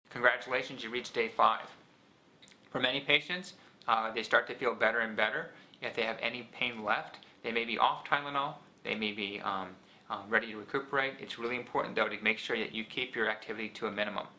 Congratulations, you reached day 5. For many patients, they start to feel better and better. If they have any pain left, they may be off Tylenol, they may be ready to recuperate. It's really important though to make sure that you keep your activity to a minimum.